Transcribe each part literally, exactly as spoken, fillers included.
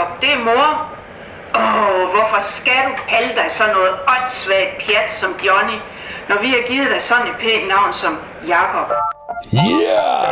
Jakob, det er mor. Åh, oh, hvorfor skal du kalde dig sådan noget åndssvagt pjat som Johnny, når vi har givet dig sådan et pænt navn som Jakob? Yeah!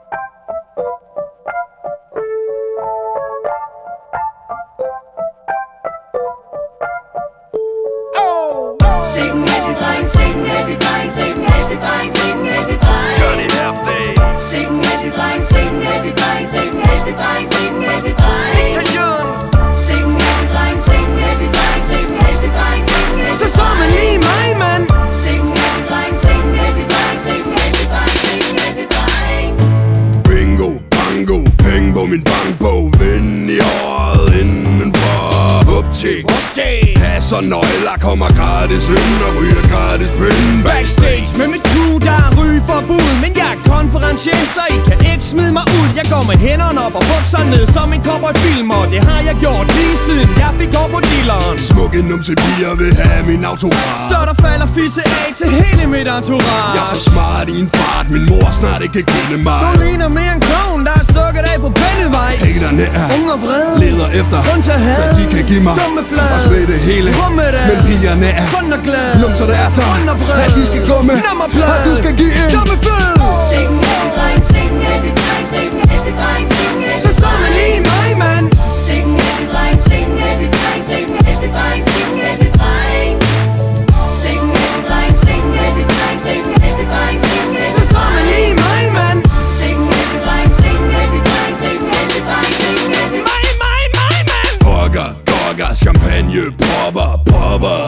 Sing alle dreng, sing alle dreng, sing alle dreng, sing alle dreng. Jonny Hefty. Sing alle dreng, sing alle dreng, sing alle dreng, sing alle dreng. Migmand Jøden. Sing alle dreng, sing alle dreng, sing alle dreng, sing alle dreng. Så så man lige mig, mand. Sing alle dreng, sing alle dreng, sing alle dreng, sing alle dreng. Bingo, bango, penge på min bankbog. Vind i året indenfor. Uptag, passer nøgler, kommer gratis ind og ryger gratis pinde. Backstage med mit crew, der er rygeforbud. Men jeg er konferencier, så I kan ikke smide mig ud. Jeg går med hænderne op og bukser ned som en cowboyfilm. Og det har jeg gjort lige siden jeg fik over på dealeren. Smukke numse piger vil have min autograf. Så der falder fisse af til hele mit entourage. Jeg er så smart i en fart, min mor snart ikke kan kende mig. Du ligner mere en klovn, der er stukket af på Pennywise. Haterne er unge og vrede, leder efter grund til at have, så de kan give mig dumme flade og splitte hele rummet af. Men pigerne er sund og glad, numser der er så at de skal gå med nummerplade. og du skal give en dumme flade. Sing alle dreng, sing alle dreng, sing alle dreng, sing alle dreng. Så så man lige mig, mand. Sing alle dreng, sing alle dreng, sing alle dreng, sing alle dreng. Sing alle dreng, sing alle dreng, sing alle dreng, sing alle dreng. Så så man lige mig, mand. Sing alle dreng, sing alle dreng, sing alle dreng, sing alle dreng. Mig, mig, mig, mand. Pokker, gokker, champagne, popper, popper.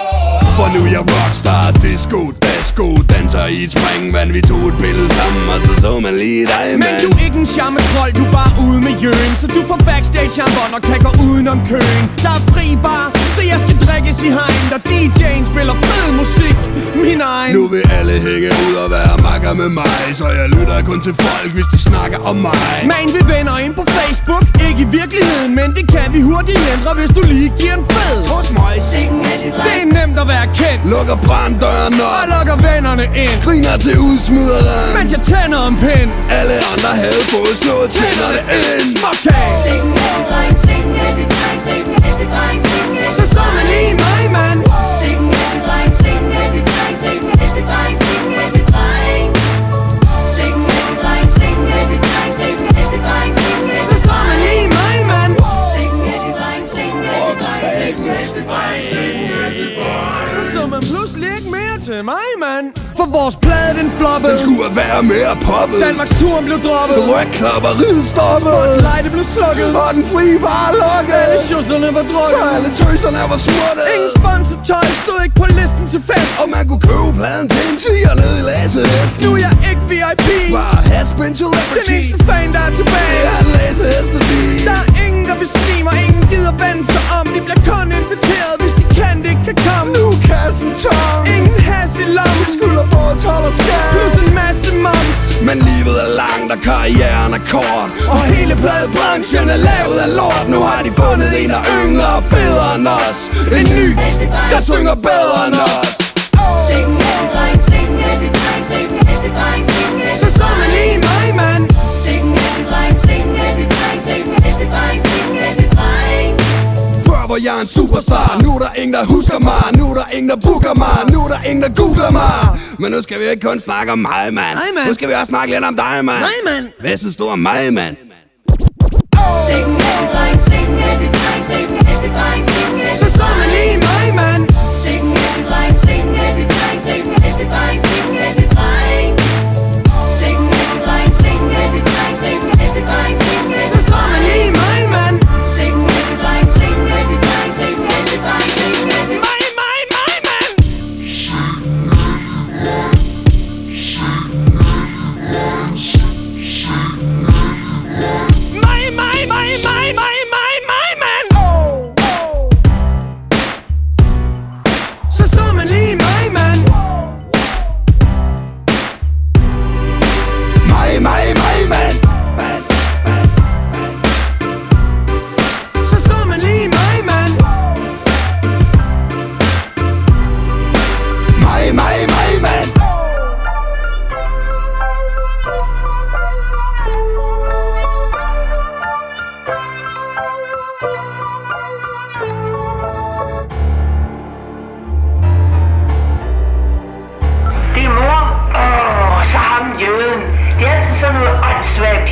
For nu er jeg rockstar, disco, dasko. Danser i et springvand, vi tog et billede sammen, og så så man lige dig, Men mand. du er ikke en charmetrold, du er bare ude med jøen. Så du får backstage jambon og kan gå udenom køen. Der er fri bar, så jeg skal drikkes i hegn. Der D J'en spiller fed musik, min egen. Nu vil alle hænge ud og være makker med mig, så jeg lytter kun til folk, hvis de snakker om mig. Man, vi venner ind på Facebook, ikke i virkeligheden, men det kan vi hurtigt ændre, hvis du lige giver en fed. Hos mig, Sing alle Det dreng, er nemt at være kendt lukker branddøren og op, lukker vennerne ind, griner til udsmideren. mens jeg tænder en pind. Alle andre havde fået slået tænderne ind. Småkage. sing alle dreng, sing alle dreng, sing alle dreng, sing alle dreng. Så så man lige mig, mand. Sing alle dreng, sing alle dreng, sing alle dreng, sing alle dreng. Sing alle dreng, sing alle dreng, sing alle dreng, sing alle dreng. Så så man lige mig, mand. Sing alle dreng, sing alle dreng, sing alle dreng, sing alle dreng. Så så man pludselig ikke mere til mig, mand. For vores plade, den floppede. Den skulle være mere poppet. Danmarks turen blev droppet. Rygklapperiet stoppet. Spotlightet blev slukket. Og den frie bar lukket. Alle sjusserne var drukket. Så alle tøserne var smuttet. Ingen sponsortøj stod ikke på listen til fest. Og man kunne købe pladen til en tiger ned i læsehesten. Nu er jeg ikke V I P. Bare has been celebrity. Den eneste fan, der er tilbage. Det er en læsehestebil. Der er ingen, der besvimer. Ingen gider vende sig om. De bliver kun inviteret, hvis de kan, det kan komme. Nu er kassen tom. Ingen has i lommen. Skylder på tolv og skat. Plus en masse moms. Men livet er langt, og karrieren er kort. Og hele pladebranchen er lavet af lort. Nu har de fundet en, der er yngre og federe end os. En ny, der synger bedre end os. Sing alle dreng, sing alle dreng, sing alle dreng, sing alle dreng. Så så man lige mig, mand. Sing alle dreng, sing alle dreng, sing alle dreng, sing alle dreng. Før var jeg en superstar. Nu er der ingen, der husker mig. Nu er der ingen, der booker mig. Nu er der ingen, der googler mig. Men nu skal vi ikke kun snakke om mig, mand. Nej, mand. Nu skal vi også snakke lidt om dig, mand. Nej, mand. Hvad synes du om mig, mand? Sing alle dreng, sing alle dreng, sing alle dreng, sing alle Så så man lige mig, mand. Sing alle dreng, sing alle dreng, sing alle dreng, sing alle dreng. Sing alle dreng, sing alle dreng, sing alle dreng, sing alle Så så man lige mig, mand. Sing alle dreng, sing alle dreng, sing alle dreng, sing alle Mig, mig, mig, mand. Mig, mig, mig, mig, mig, mig, mig, mand. Så så man lige mig, mand.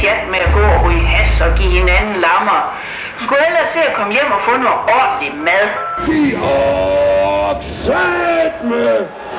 pjat med at gå og ryge has og give hinanden lammer. Du skulle hellere til at komme hjem og få noget ordentlig mad. Fy og sæt med!